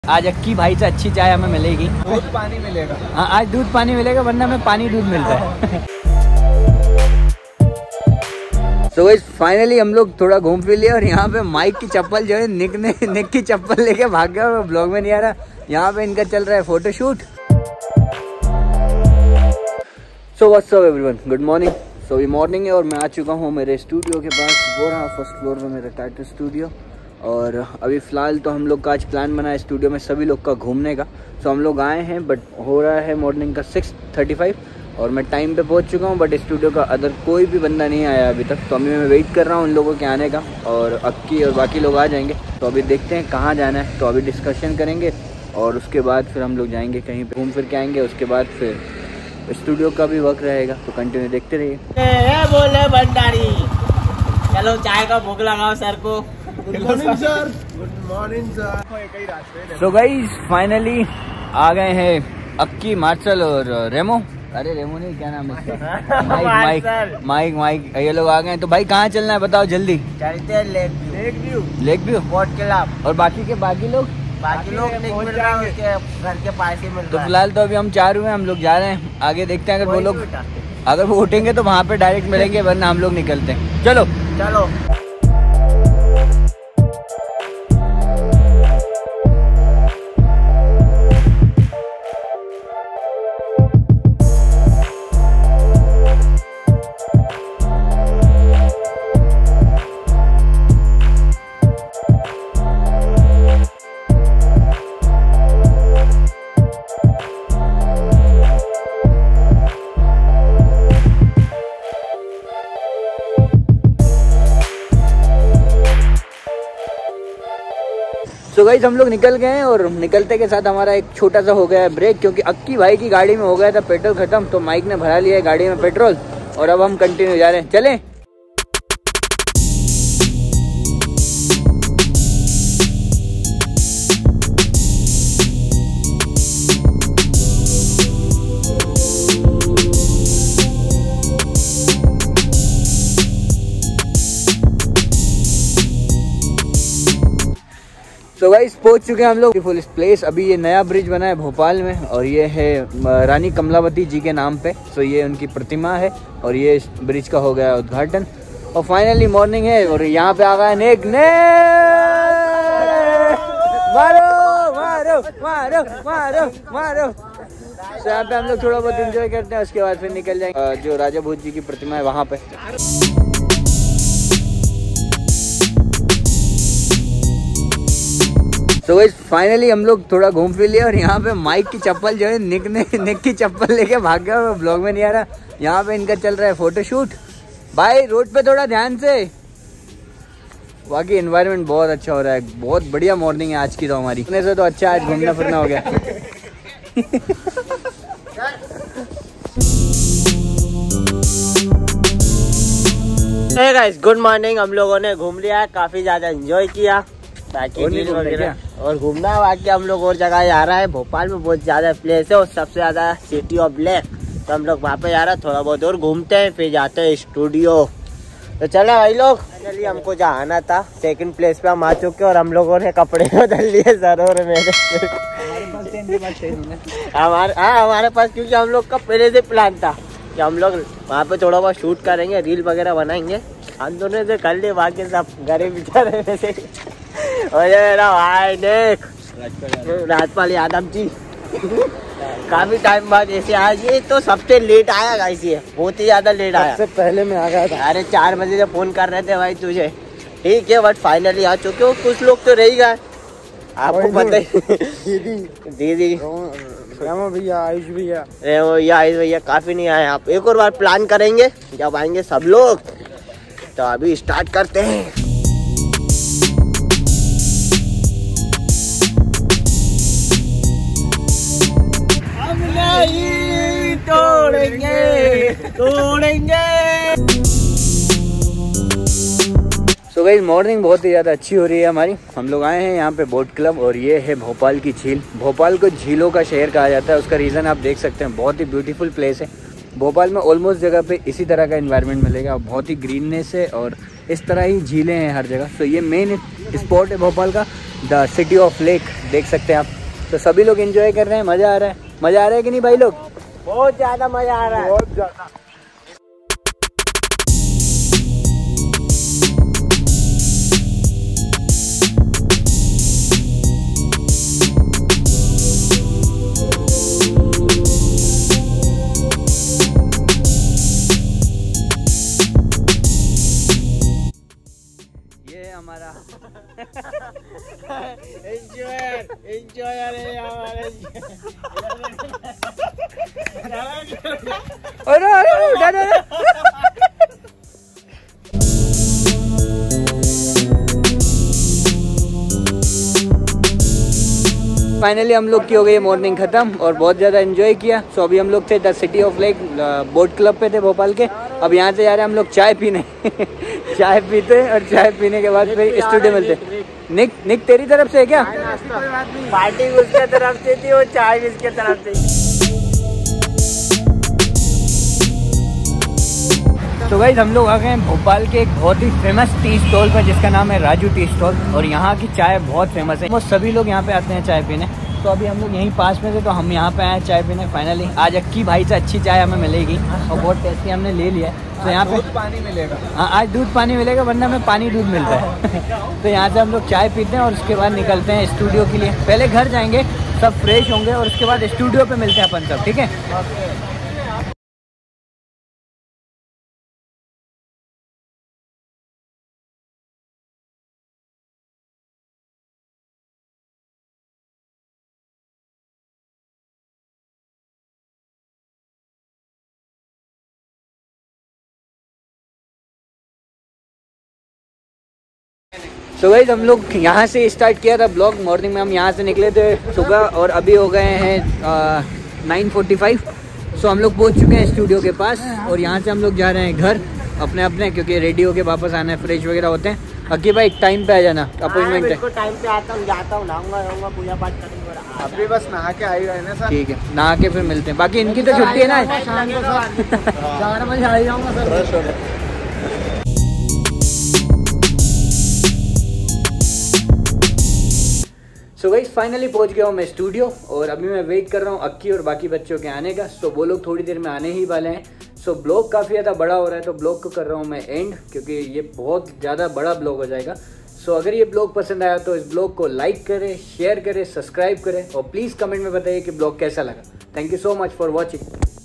आज अक्की भाई से अच्छी चाय हमें मिलेगी। दूध पानी मिलेगा। हाँ आज दूध पानी मिलेगा, वरना हमें पानी दूध मिलता है। तो गाइस फाइनली हम लोग थोड़ा घूम फिर लिया और यहाँ पे माइक की चप्पल जो है निक की चप्पल लेके भाग गया और ब्लॉग में नहीं आ रहा। यहाँ पे इनका चल रहा है photoshoot. So what's up everyone, good morning. So ये मॉर्निंग है और मैं आ चुका हूँ मेरे स्टूडियो के पास। वो रहा फर्स्ट फ्लोर में मेरा टाइटल स्टूडियो। और अभी फ़िलहाल तो हम लोग का आज प्लान बना है स्टूडियो में सभी लोग का घूमने का। सो हम लोग आए हैं, बट हो रहा है मॉर्निंग का 6:35 और मैं टाइम पे पहुंच चुका हूं। बट स्टूडियो का अदर कोई भी बंदा नहीं आया अभी तक, तो अभी मैं वेट कर रहा हूं उन लोगों के आने का। और अक्की और बाकी लोग आ जाएंगे, तो अभी देखते हैं कहाँ जाना है। तो अभी डिस्कशन करेंगे और उसके बाद फिर हम लोग जाएंगे कहीं पे, घूम फिर के आएंगे। उसके बाद फिर स्टूडियो का भी वर्क रहेगा, तो कंटिन्यू देखते रहिए। बोले भंडारी, चलो चाय का भूख लगाओ सर को। Good morning sir. Good morning sir. So guys finally आ गए हैं अक्की, मार्शल और रेमो। अरे रेमो नहीं, क्या नाम है इसका? माइक ये लोग आ गए हैं। तो भाई कहाँ चलना है बताओ जल्दी। चलते हैं लेक व्यू बोट क्लब। और बाकी लोग नहीं मिल रहा है, घर के पास ही मिल तो रहा है। फिलहाल तो अभी हम 4 हुए, हम लोग जा रहे हैं। आगे देखते हैं, अगर वो उठेंगे तो वहाँ पे डायरेक्ट मिलेंगे, वरना हम लोग निकलते हैं। चलो। तो गाइस हम लोग निकल गए हैं और निकलते के साथ हमारा एक छोटा सा हो गया है ब्रेक, क्योंकि अक्की भाई की गाड़ी में हो गया था पेट्रोल खत्म। तो माइक ने भरा लिया है गाड़ी में पेट्रोल और अब हम कंटिन्यू जा रहे हैं। चलें। तो गाइस पहुंच चुके हैं हम लोग ब्यूटीफुल प्लेस। अभी ये नया ब्रिज बना है भोपाल में और ये है रानी कमलावती जी के नाम पे। तो ये उनकी प्रतिमा है और ये इस ब्रिज का हो गया उद्घाटन। और फाइनली मॉर्निंग है और यहाँ पे आ गया नेक ने। मारो। तो यहाँ पे हम लोग थोड़ा बहुत एंजॉय करते हैं, उसके बाद फिर निकल जाएंगे जो राजा भोज जी की प्रतिमा है वहाँ पे। तो गाइस फाइनली हम लोग थोड़ा घूम फिर लिया और यहाँ पे माइक की चप्पल जो है निक की चप्पल लेके भाग गया और ब्लॉग में नहीं आ रहा। यहाँ पे इनका चल रहा है फोटोशूट। भाई रोड पे थोड़ा ध्यान से। बाकी एनवायरनमेंट बहुत अच्छा हो रहा है, बहुत बढ़िया मॉर्निंग है आज की। तो हमारी इतने से तो अच्छा आज घूमना फिरना हो गया। Hey guys good morning. हम लोगों ने घूम लिया, काफी ज्यादा एंजॉय किया। बाकी और घूमना बाकी हम लोग और जगह जा रहा है। भोपाल में बहुत ज्यादा प्लेस है और सबसे ज्यादा सिटी ऑफ लेक, तो हम लोग वहाँ पे जा रहे हैं। थोड़ा बहुत और घूमते हैं फिर जाते हैं स्टूडियो। तो चलो भाई लोग, फाइनली हमको जहाँ आना था सेकंड प्लेस पे हम आ चुके और हम लोगों ने कपड़े बदल लिए जरूर मेरे। हमारे पास क्योंकि हम लोग का पहले से प्लान था कि हम लोग वहाँ पे थोड़ा बहुत शूट करेंगे, रील वगैरह बनाएंगे। हम दोनों से कर लिए, बाकी सब गरीब बेचारे से। भाई देख राजपाल यादव जी काफी टाइम बाद ऐसे आज ये तो सबसे लेट आया गाइस, ये बहुत ही ज्यादा लेट आया। सबसे पहले मैं आ गया था। अरे 4 बजे से फोन कर रहे थे भाई तुझे, ठीक है। बट फाइनली आ चुके हो। कुछ लोग तो रह ही गए, आपको पता ही। दीदी भैया, आयुष भैया, आयुष भैया काफी नहीं आए। आप एक और बार प्लान करेंगे जब आएंगे सब लोग। तो अभी स्टार्ट करते हैं। तोड़ेंगे। सो गाइस मॉर्निंग बहुत ही ज़्यादा अच्छी हो रही है हमारी। हम लोग आए हैं यहाँ पे बोट क्लब और ये है भोपाल की झील। भोपाल को झीलों का शहर कहा जाता है, उसका रीज़न आप देख सकते हैं। बहुत ही ब्यूटीफुल प्लेस है। भोपाल में ऑलमोस्ट जगह पे इसी तरह का एनवायरनमेंट मिलेगा, बहुत ही ग्रीननेस है और इस तरह ही झीलें हैं हर जगह। तो ये मेन स्पॉट है भोपाल का द सिटी ऑफ लेक, देख सकते हैं आप। तो सभी लोग एंजॉय कर रहे हैं, मज़ा आ रहा है। मज़ा आ रहा है कि नहीं भाई लोग? बहुत ज़्यादा मज़ा आ रहा है, बहुत ज्यादा। हमारा एंजॉयर है हमारे। अरे फाइनली हम लोग की हो गई मॉर्निंग ख़त्म और बहुत ज़्यादा एंजॉय किया। सो अभी हम लोग थे the city of lake boat club पे थे भोपाल के। अब यहाँ से जा रहे हैं हम लोग चाय पीने चाय पीते और चाय पीने के बाद फिर स्टूडियो मिलते। निक तेरी तरफ से है क्या? पार्टी उसके तरफ से थी और चाय भी इसके तरफ से। तो गाइस हम लोग आ गए हैं भोपाल के एक बहुत ही फेमस टी स्टॉल पर जिसका नाम है राजू टी स्टॉल और यहाँ की चाय बहुत फेमस है। वो सभी लोग यहाँ पे आते हैं चाय पीने। तो अभी हम लोग यहीं पास में थे तो हम यहाँ पे आए चाय पीने। फाइनली आज अक्की भाई से अच्छी चाय हमें मिलेगी और बहुत टेस्टी हमने ले लिया है। तो यहाँ पे दूध पानी मिलेगा। हाँ आज दूध पानी मिलेगा, वरना हमें पानी दूध मिलता है। तो यहाँ से हम लोग चाय पीते हैं और उसके बाद निकलते हैं स्टूडियो के लिए। पहले घर जाएंगे, सब फ्रेश होंगे और उसके बाद स्टूडियो पे मिलते हैं अपन सब, ठीक है? तो गाइस हम लोग यहाँ से स्टार्ट किया था ब्लॉग। मॉर्निंग में हम यहाँ से निकले थे सुबह और अभी हो गए हैं 9:45। सो हम लोग पहुँच चुके हैं स्टूडियो के पास और यहाँ से हम लोग जा रहे हैं घर अपने क्योंकि रेडी होके वापस आना है, फ्रेश वगैरह होते हैं। अक्की भाई टाइम पे आ जाना, अपॉइंटमेंट है। टाइम पे आता हूँ, जाता हूँ, नहाऊंगा, पूजा पाठ करूँगा। अभी बस नहा के आई रहे ना सर। ठीक है, नहा के फिर मिलते हैं। बाकी इनकी तो छुट्टी है ना, 4 बजे आ जाऊँगा सर। सो गाइस फाइनली पहुंच गया हूँ मैं स्टूडियो और अभी मैं वेट कर रहा हूँ अक्की और बाकी बच्चों के आने का। सो वो लोग थोड़ी देर में आने ही वाले हैं। सो ब्लॉग काफ़ी ज़्यादा बड़ा हो रहा है तो ब्लॉग को कर रहा हूँ मैं एंड, क्योंकि ये बहुत ज़्यादा बड़ा ब्लॉग हो जाएगा। सो अगर ये ब्लॉग पसंद आया तो इस ब्लॉग को लाइक करें, शेयर करें, सब्सक्राइब करें और प्लीज़ कमेंट में बताइए कि ब्लॉग कैसा लगा। Thank you so much for watching.